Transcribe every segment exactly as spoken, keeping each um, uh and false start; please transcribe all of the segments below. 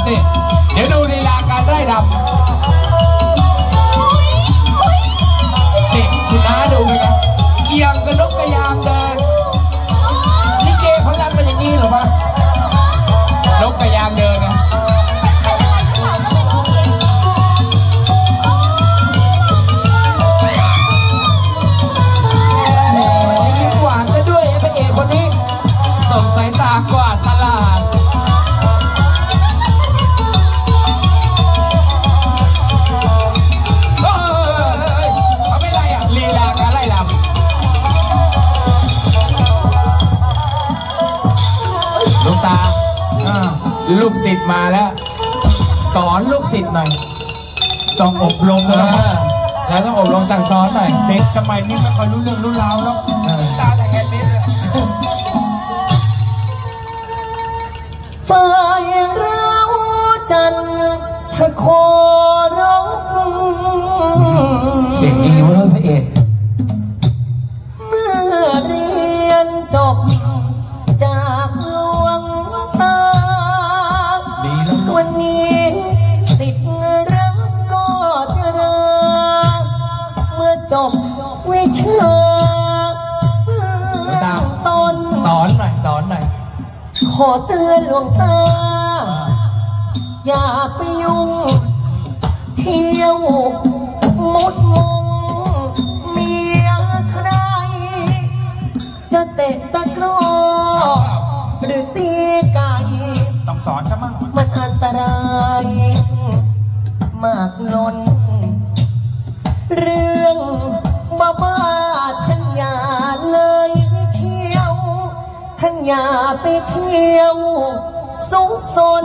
นี่เดี๋ยวดูลีลาการไล่รำนี่คุณน้าดูไหมครับเอียงกระนกกระยางเดินลิเกเขารำเป็นอย่างนี้หรอปะนกกระยางเดินนะยิ้มหวานก็ด้วยพระเอกคนนี้ส่งสายตากวาดตลาดเขาไม่ไล่อ่ะลีลาการไล่ลำลูกตาลูกศิษย์มาแล้วสอนลูกศิษย์หน่อยต้องอบรมนะแล้วต้องอบรมสั่งสอนหน่อยเด็กสมัยนี้ไม่ค่อยรู้เรื่องรู้ราวแล้วตาแต่แค่นี้เลยฝ่ายเราจันทะโคร้องเสียงดีเว้ยพระเอกเมื่อเรียนจบจากหลวงตาวันนี้สิทธิ์รักก็จะรักเมื่อจบวิชาต้นสอนหน่อยสอนหน่อยขอเตือนหลวงตาอย่าไปยุ่งเที่ยวมุดมุงเมียใครจะเตะตะกร้อหรือตีไก่ต้องสอนใช่ไหมมันอันตรายมากล้นเรื่องบ้าบ้าท่านอย่าเลยเที่ยวท่านอย่าไปเที่ยวสุขสน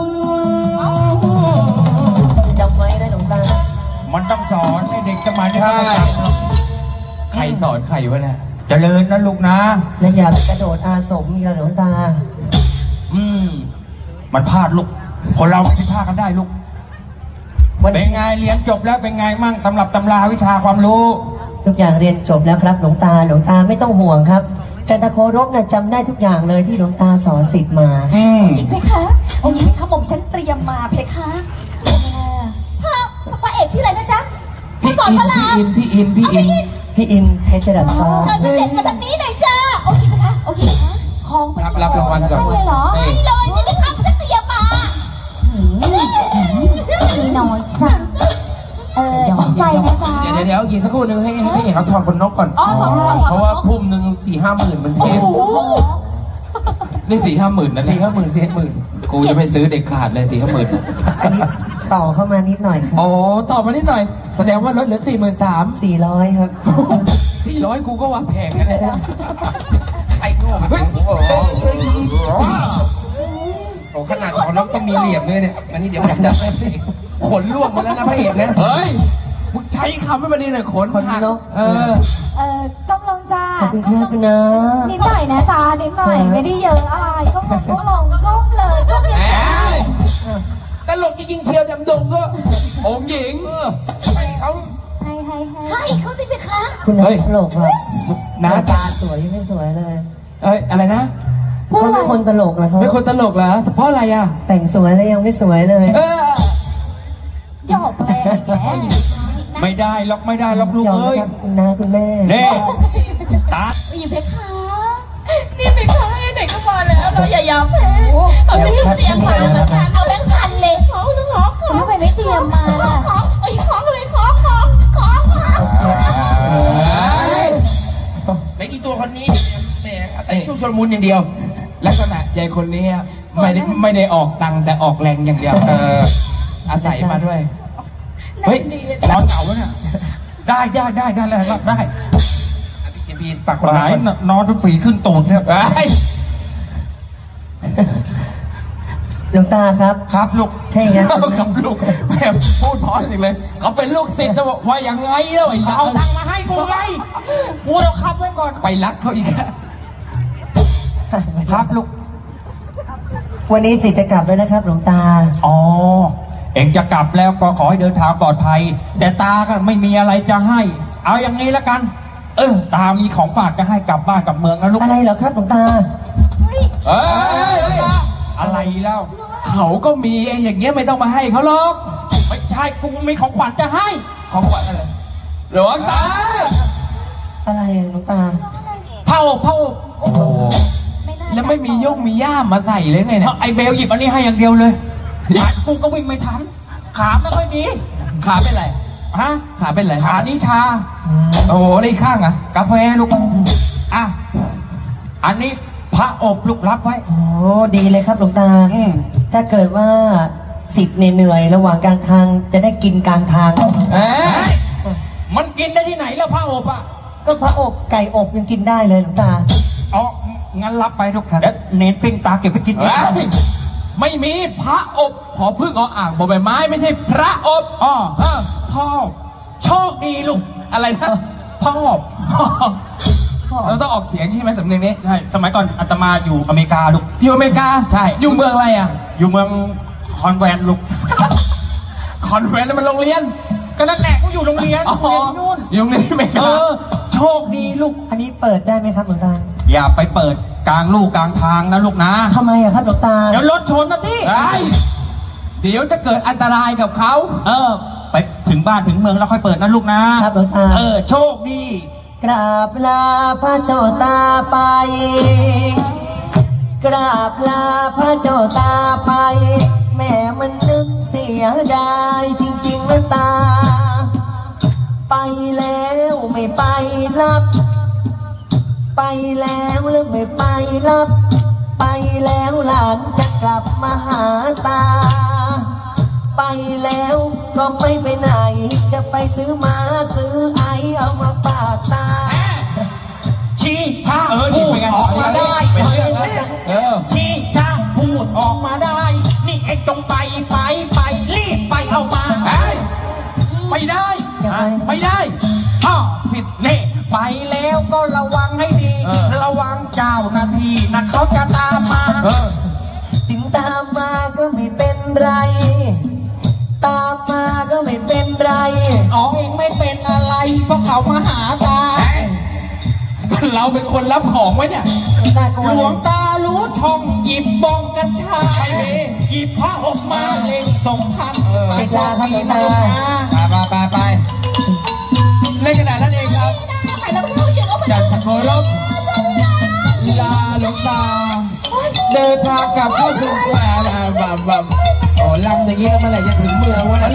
จำไว้นะหลวงตามันต้องสอนให้เด็กสมัยนี้ใครสอนใครวะเนี่ยเจริญนะลูกนะและอย่ากระโดดอาสมอย่าหลวงตาอืมมันพลาดลูกคนเราไม่พลาดกันได้ลูกเป็นไงเรียนจบแล้วเป็นไงมั่งตำรับตำราวิชาความรู้ทุกอย่างเรียนจบแล้วครับหลวงตาหลวงตาไม่ต้องห่วงครับจันทโครบนะจำได้ทุกอย่างเลยที่หลวงตาสอนศิษย์มาอีกเพคะองค์หญิงเขาบอกฉันเตรียมมาเพคะพระพระเอกชื่ออะไรนะจ๊ะพี่สอนพระรามพี่อินพี่อินพี่อินเพชรดับฟ้าเชิญเสด็จมาทางนี้หน่อยจ้าโอเคเพคะโอเคคะคล้องไปรับรางวัลก่อนให้เลยเหรอให้เลยนี่เพคะฉันเตรียมมามีน้อยจ้ะเออใจนะจ๊ะเดี๋ยวเดี๋ยวกินสักครู่นึงให้ให้พี่เอกเขาถอดคนนกก่อนเพราะว่าพุ่มหนึ่งสี่ห้าหมื่นมันแพงนี่สี่ห้าหมื่นนะสี่ห้าหมื่นสี่ห้าหมื่นกูจะไปซื้อเด็กขาดเลยสี่ห้าหมื่นอันนี้ต่อเข้ามานิดหน่อยครับโอ้ต่อมานิดหน่อยแสดงว่าลดเหลือสี่หมื่นสามสี่ร้อยครับสี่ร้อยกูก็ว่าแพงนะไอ้โง่เฮ้ยโอ้ขนาดของน้องต้องมีเหลี่ยมเลยเนี่ยอันนี้เดี๋ยวผมจะขนล่วงมาแล้วนะพระเอกนะเฮ้ยมึงใช้คำไม่มาดีหน่อยขนขนนกเออเออกำลังจ้าขอบคุณครับคุณนะนิดหน่อยนะจ้านิดหน่อยไม่ได้เยอะอะไรก็มองก็ลองก้มเลยก้มเลยตลกจริงๆเชียวดำดงก็องค์หญิงให้เขาให้ให้ให้เขาสิพี่คะคุณนะตลกครับหน้าตาสวยไม่สวยเลยเอ้ยอะไรนะเขาเป็นคนตลกเหรอครับเป็นคนตลกเหรอเพราะอะไรอ่ะแต่งสวยแล้วยังไม่สวยเลยหยอกแรงแล้วไม่ได้ล็อกไม่ได้ล็อกลูกเอ้ยคุณน้าคุณแม่เน่ตาอยู่เพคะนี่เพคะเด็กก็มาแล้วเราอย่ายอมแพ้เอาจะเตรียมมาเอาแบงค์พันเลยขอขอขอทำไมไม่เตรียมมาล่ะขอไอ้ขอเลยขอขอขอไม่กี่ตัวคนนี้แหมแต่ช่วงชลมุนอย่างเดียวลักษณะใหญ่คนนี้ไม่ได้ไม่ได้ออกตังแต่ออกแรงอย่างเดียวเอออาศัยมาด้วยเฮ้ยร้อนเก่าแล้วเนี่ยได้ได้ได้ได้แล้วได้พี่พีนปากคนไหนนอนทุกฝีขึ้นตูดเนี่ยหลวงตาครับครับลูกใช่ครับครับลูกแม่พูดพอจริงเลยเขาเป็นลูกศิษย์จะบอกว่าอย่างไงแล้วไอ้เอาตังมาให้กูไงกูเราขับไว้ก่อนไปรักเขาอีกครับลูกวันนี้สิจะกลับแล้วนะครับหลวงตาอ๋อเองจะกลับแล้วก็ขอให้เดินทางปลอดภัยแต่ตาก็ไม่มีอะไรจะให้เอาอย่างนี้ละกันเออตามีของฝากจะให้กลับบ้านกลับเมืองนะลูกอะไรเหรอครับหลวงตาเฮ้ยอะไรแล้วเขาก็มีไอ้อย่างเงี้ยไม่ต้องมาให้เขาหรอกไม่ใช่กูมีของขวัญจะให้ของขวัญอะไรหลวงตาอะไรหลวงตาเผาเผาโอ้แล้วไม่มีย่งมีย่ามมาใส่เลยไงเนี่ยไอเบลหยิบอันนี้ให้อย่างเดียวเลยกูก็วิ่งไม่ทันขาไม่ค่อยดีขาเป็นไรฮะขาเป็นไรขานี้ชาโอ้โหได้ข้างอ่ะกาแฟลูกอ่ะอันนี้พระอบลูกรับไว้โอ้ดีเลยครับหลวงตาถ้าเกิดว่าสิทธิ์เหนื่อยระหว่างกลางทางจะได้กินกลางทางเอ๊ะมันกินได้ที่ไหนแล้วพระอบอ่ะก็พระอบไก่อบยังกินได้เลยหลวงตาอ๋องั้นรับไปทุกครับเดี๋ยวเน้นปิ้งตาเก็บไปกินเองไม่มีพระอบขอพึ่งเอาอ่างบ่ใบไม้ไม่ใช่พระอบอ๋อพ่อโชคดีลูกอะไรนะพ่ออบเราต้องออกเสียงใช่ไหมสำเนียงนี้ใช่สมัยก่อนอาตมาอยู่อเมริกาลูกอยู่อเมริกาใช่อยู่เมืองอะไรอ่ะอยู่เมืองคอนแวนลูกคอนแวนแล้วมันโรงเรียนก็นั่นแหละกูอยู่โรงเรียนโรงเรียนที่นู่นอยู่โรงเรียนที่อเมริกาเออโชคดีลูกอันนี้เปิดได้ไหมครับหลวงตาอย่าไปเปิดกลางลูกกลางทางนะลูกนะทำไมอะครับหลวงตาเดี๋ยวรถชนนะที่เดี๋ยวจะเกิดอันตรายกับเขาเออไปถึงบ้านถึงเมืองแล้วค่อยเปิดนะลูกนะครับหลวงตาเออโชคดีกราบลาพระเจ้าตาไปกราบลาพระเจ้าตาไปแม่มันนึกเสียดายจริงๆนะตาไปแล้วไม่ไปรับไปแล้วหรือไม่ไปรับไปแล้วหลานจะกลับมาหาตาไปแล้วก็ไม่ไปไหนจะไปซื้อมาซื้อไอเอามาฝากตาชี้ช้าพูดออกมาได้เออชี้ช้าพูดออกมาได้นี่ไอ้ตรงไปไปไปรีบไปเอามาไม่ได้ไม่ได้อ้อผิดเน่ไปแล้วก็ระวังให้ดีระวังเจ้าหน้าที่นะเขาจะตามมาถึงตามมาก็ไม่เป็นไรตามมาก็ไม่เป็นไรอ๋อเองไม่เป็นอะไรเพราะเขามาหาตาเราเป็นคนรับของไว้เนี่ยหลวงตารู้ช่องหยิบบองกันชาหยิบพระอบมาเล่นสงพันไปจ้าครับหลวงตาไปไปไปในขณะนั้นเองครับจัดสโครบลาหลวงตาเดินทางกลับเข้าสู่แหวนแบบแบบโอ้ลำอย่างนี้แล้วเมื่อไหร่จะถึงเมืองวะนะ